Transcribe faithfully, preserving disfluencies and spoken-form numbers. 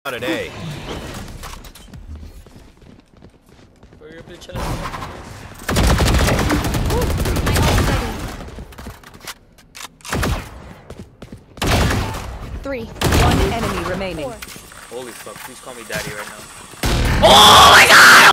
today. Three. One enemy remaining. Holy fuck, please call me daddy right now. Oh my god!